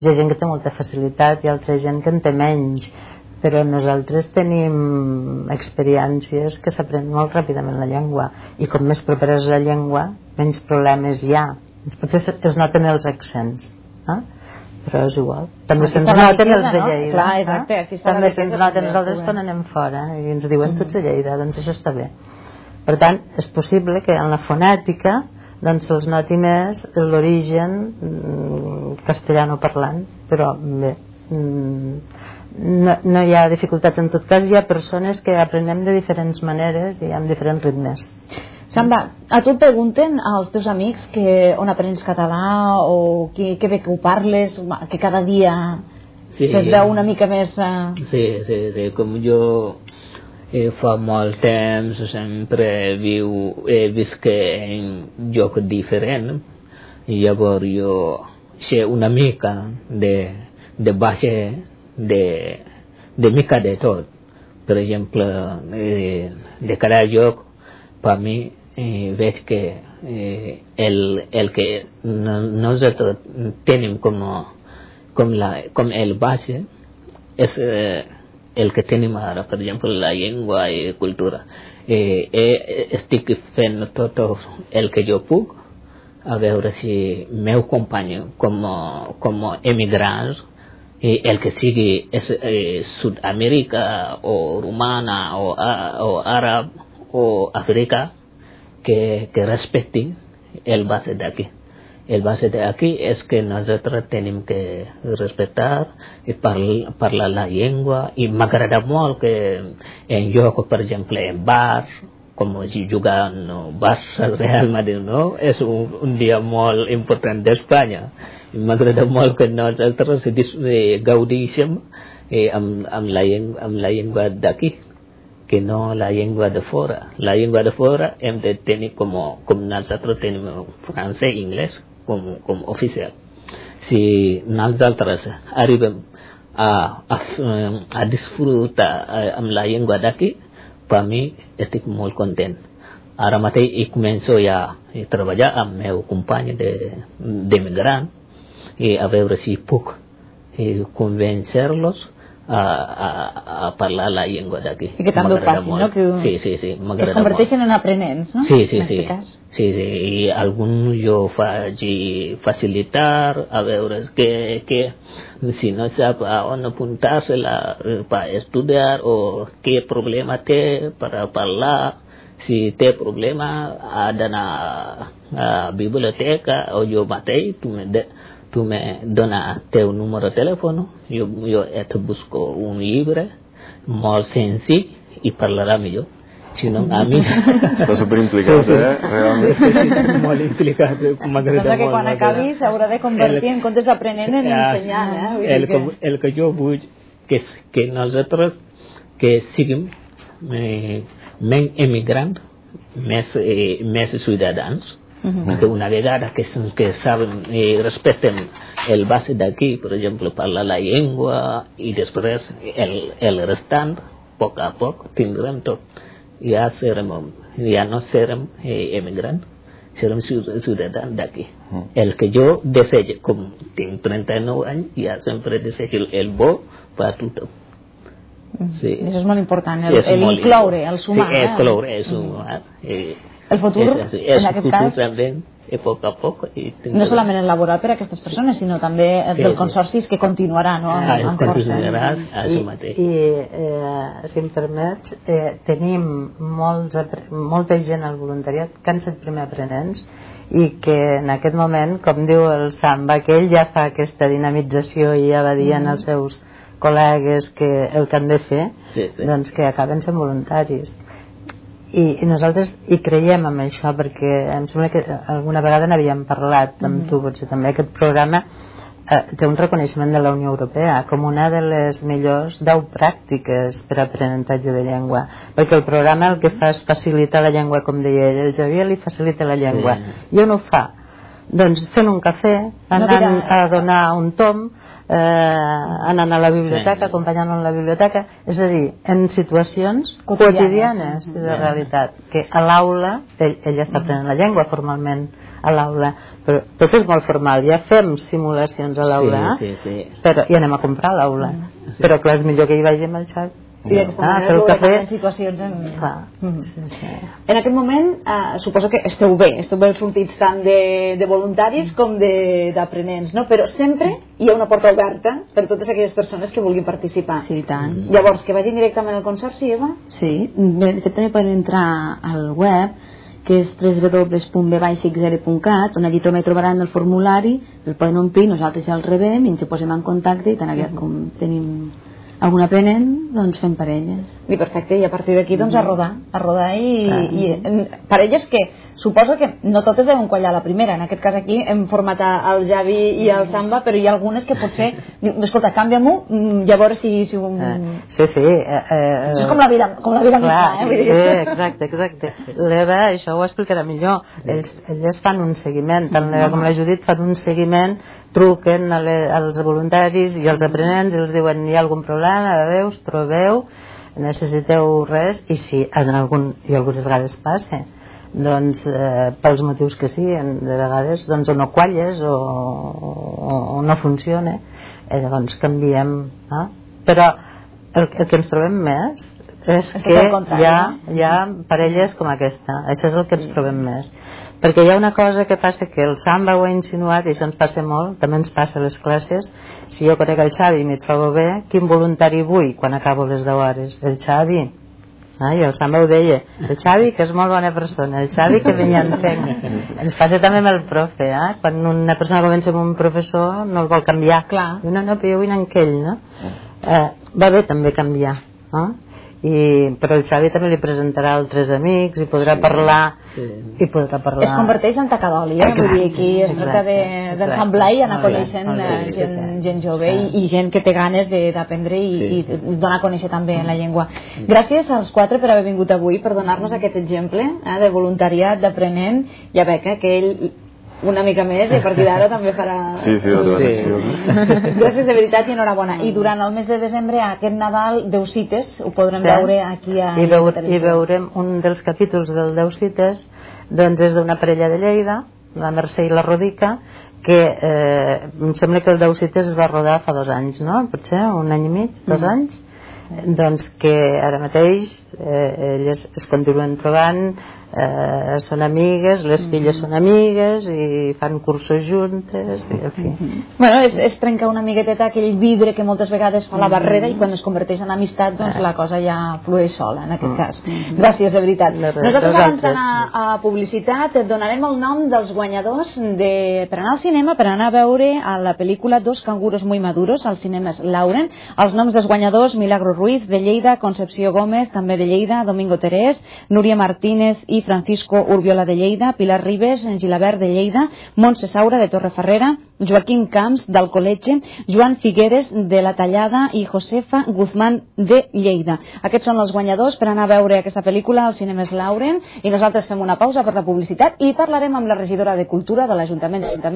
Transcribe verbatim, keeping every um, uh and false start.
Hi ha gent que té molta facilitat i altra gent que en té menys, però nosaltres tenim experiències que s'aprèn molt ràpidament la llengua, i com més propera és la llengua, menys problemes hi ha. Potser es noten els accents, eh? Però és igual. També se'ns noten els de Lleida. Clar, exacte, eh? També se'ns noten nosaltres quan anem fora i ens diuen tots a Lleida, doncs això està bé. Per tant, és possible que en la fonètica doncs se'ls noti més l'origen castellano parlant, però bé, no, no hi ha dificultats. En tot cas hi ha persones que aprenem de diferents maneres i amb diferents ritmes. Samba, a tu et pregunten als teus amics que on aprens català o que, que bé que ho parles, que cada dia sí, se't veu una mica més... Uh... Sí, sí, sí, com jo eh, fa molt temps sempre viu, he vist que en lloc diferent, i llavors jo sé una mica de, de base de, de mica de tot. Per exemple, eh, de cada lloc, per mi, Eh, veig que eh, el, el que no, nosotros tenemos como, como, la, como el base es eh, el que tenemos ahora, por ejemplo, la lengua y cultura. Eh, eh, estic fent tot el que jo puc, a veure si meu company com, com emigrants, eh, el que sigui és eh, Sud-amèrica o romana o, o àrab o africà, Que, que respeten el base de aquí. El base de aquí es que nosotros tenemos que respetar y parlar, parlar la lengua, y me agrada mucho que en yo, por ejemplo, en bar, como si jugan no, Barça, Real Madrid, ¿no? Es un, un día muy importante de España. Y me agrada mucho que nosotros eh, gaudíssim eh, amb, amb, la, amb la lengua de aquí, que no la lengua de fuera. La lengua de fuera hem de tener como, como nosotros tenemos francés, inglés como, como oficial. Si nosotros arribem a, a, a disfrutar amb la llengua d'aquí, per mi estic molt content. Ara mateix he començo ja a treballar amb meu company d'emigrant i a veure si puc convencer-los a, a, a parlar la llengua d'aquí. I que també ho facin, no? Que sí, sí, sí, que es converteixen en aprenents, no? Sí, sí, sí. Sí, sí, i algun jo faig facilitar, a veure que, que si no sap a on apuntar-se per estudiar o què problema té per parlar, si té problema ha d'anar a la biblioteca o jo mateix, tu me de, tu me dona teu número de telèfon, jo, jo et busco un llibre molt senzill i parlarà millor. Si no, a mi... Està superimplicat, eh? Realment. Sí, molt implicat. Sembla que quan acabi s'haurà de convertir en comptes d'aprenent en ensenyant, eh? El que, el que jo vull que, que nosaltres que siguem eh, menys emigrants, més, eh, més ciutadans, Uh-huh. Que una vegada que, que saben y respetan el base de aquí, por ejemplo, parlar la llengua y después el, el restante, poco a poco, tendrán todo. Ya seremos, ya no seremos eh, emigrantes, seremos ciudadanos de aquí. Uh-huh. El que yo deseo, como tengo treinta y nueve años, ya siempre deseo el bo para todo. Sí. Això és molt important, el, el incloure, el sumar. Sí, el incloure, el sumar. Eh, el futur, es, es, en aquest cas, també, a poc a poc. No solament el laboral per a aquestes persones, sinó també el sí, del consorci sí. que continuarà, no? Ah, en continuarà a això mateix. I, i eh, si em permets, eh, tenim molts, molta gent al voluntariat que han estat primer aprenents i que en aquest moment, com diu el Samba, que ell ja fa aquesta dinamització i ja va dient mm. als seus col·legues que el que han de fer, sí, sí. doncs que acaben sent voluntaris. I, i nosaltres hi creiem en això, perquè em sembla que alguna vegada n'havíem parlat amb mm. tu, potser també aquest programa eh, té un reconeixement de la Unió Europea com una de les millors deu pràctiques per a aprenentatge de llengua, perquè el programa el que fa és facilitar la llengua, com deia ell, el Javier li facilita la llengua, sí. i on ho fa? doncs fent un cafè, anant a donar un tom, eh, anant a la biblioteca, acompanyant a la biblioteca, és a dir, en situacions quotidianes de realitat, que a l'aula ell, ell està aprenent la llengua formalment a l'aula, però tot és molt formal, ja fem simulacions a l'aula, sí, sí, sí. però i anem a comprar a l'aula, sí. Però clar, és millor que hi vagi amb el Xavi. I d'aquesta manera ah, cafè... en situacions en... Ah, mm. sí, sí. En aquest moment eh, suposo que esteu bé, esteu ben sortits tant de, de voluntaris com d'aprenents, no? Però sempre hi ha una porta oberta per totes aquelles persones que vulguin participar. Sí, tant. Llavors, que vagin directament al consorci, Eva? Sí, de fet també poden entrar al web, que és w w w punt b baix x l punt cat, on allí també trobaran el formulari, el poden omplir, nosaltres ja el rebem i ens hi posem en contacte i tan aviat com tenim algun aprenent, doncs fem parelles. I perfecte, i a partir d'aquí doncs a rodar, a rodar i, ah. i parelles que suposo que no totes deuen quallar la primera, en aquest cas aquí hem format el Javi i el Samba, però hi ha algunes que potser escolta, canvia-m'ho, ja veure si... si un... ah, sí, sí eh, eh, és com la vida, com la vida clar, misma, eh? Sí, exacte, exacte. L'Eva això ho explicarà millor, ells, elles fan un seguiment, tant l'Eva com la Judit fan un seguiment, truquen a le, als voluntaris i als aprenents i els diuen hi ha algun problema, veus, trobeu, necessiteu res, i si en algun, i algunes vegades passa, doncs eh, pels motius que siguin, de vegades doncs o no qualles o, o, o no funciona, eh, llavors canviem, eh? Però el, el que ens trobem més és, és que, que hi ha, hi ha parelles com aquesta, això és el que ens trobem més, perquè hi ha una cosa que passa que el Samba ho ha insinuat i això ens passa molt, també ens passa a les classes. Si jo conec el Xavi i m'hi trobo bé, quin voluntari vull quan acabo les deu hores? El Xavi. Ah, i el Samba ho deia, el Xavi que és molt bona persona, el Xavi que venia en fent. Ens passa també amb el profe, eh? Quan una persona comença amb un professor no el vol canviar. Clar. No, no, però jo vull anar amb aquell, no? Eh, va bé també canviar, eh? I, però el Xavi també li presentarà altres amics i podrà parlar, sí. i podrà parlar... Es converteix en tacadoli, eh? Vull dir, aquí es tracta d'ensamblar i anar coneixent gent, gent jove i, i gent que té ganes d'aprendre i, sí. i donar a conèixer també la llengua. Gràcies als quatre per haver vingut avui, per donar-nos aquest exemple eh, de voluntariat, d'aprenent, ja veig eh, que ell una mica més i a partir d'ara també farà... Sí, sí, sí. Gràcies de veritat i enhorabona. I durant el mes de desembre, aquest Nadal, Deu cites, ho podrem sí. veure aquí a... I, veu, I veurem un dels capítols del Deu cites, doncs és d'una parella de Lleida, la Mercè i la Rodica, que eh, em sembla que el Deu cites es va rodar fa dos anys, no? Potser un any i mig, dos mm. anys? Doncs que ara mateix eh, elles es continuen trobant, eh, són amigues, les mm-hmm. filles són amigues i fan cursos juntes i, en fi. Mm-hmm. Bueno, és, és trencar una miqueteta aquell vidre que moltes vegades fa la barrera mm-hmm. i quan es converteix en amistat doncs la cosa ja flueix sola en aquest mm-hmm. cas. Gràcies, de veritat. De res, nosaltres abans d'anar a publicitat et donarem el nom dels guanyadors de, per anar al cinema, per anar a veure a la pel·lícula Dos canguros muy maduros als cinemes Lauren. Els noms dels guanyadors: Milagro Ruiz de Lleida, Concepció Gómez també de Lleida, Domingo Terés, Núria Martínez i Francisco Urbiola de Lleida, Pilar Ribes, Gilabert de Lleida, Montse Saura de Torreferrera, Joaquim Camps d'Alcoletge, Joan Figueres de la Tallada i Josefa Guzmán de Lleida. Aquests són els guanyadors per anar a veure aquesta pel·lícula als cinemes Lauren i nosaltres fem una pausa per la publicitat i parlarem amb la regidora de Cultura de l'Ajuntament